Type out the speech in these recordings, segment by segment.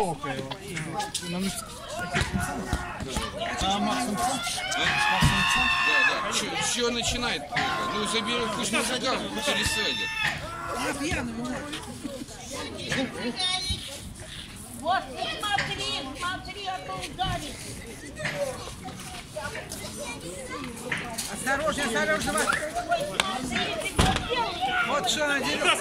парковка его. А максимум? Да. Что начинает? Ну, заберем, пусть мужика пересадят. Я пьяный, вот, смотри, а то ударит. Осторожно. Вот что она дерет.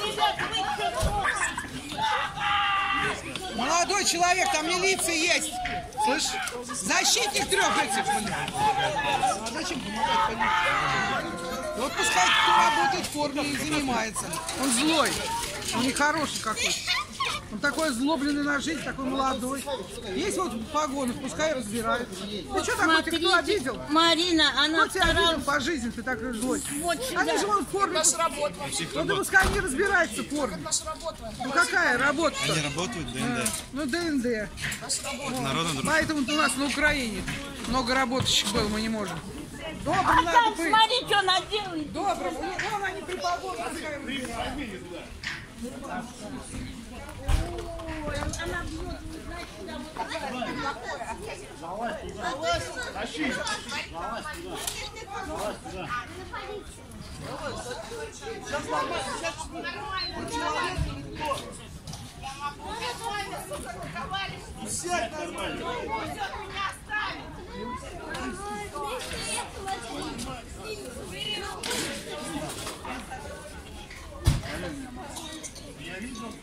Молодой человек, там милиция есть. Слышь, защитник трех этих. А зачем помогать полиции? Вот пускай кто работает в форме и занимается. Он злой, он нехороший какой-то. Он такой озлобленный на жизнь, такой молодой. Есть вот в погонах, пускай разбирают. Ты что такой, ты кто обидел? Марина, она Кто тебя обидел по жизни, ты так злой? Они же вон в форме. Наша работа. Ну да пускай они разбираются в форме. Наша работа. Ну какая работа-то? Они работают ДНД. Ну ДНД. Народная дружба. Поэтому у нас на Украине много работающих было, мы не можем. Добрым там, надо быть. смотри, что она делает. Добрым. Вон они при погонах. Ой, она бьет, знаешь, куда вот. Тащи. Залазь туда. Сядь нормально. Я видел.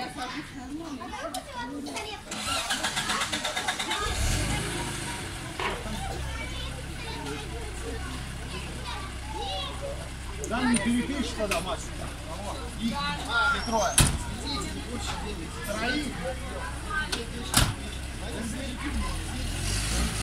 Да, не перепишешь тогда, Макс. Их трое. Троих.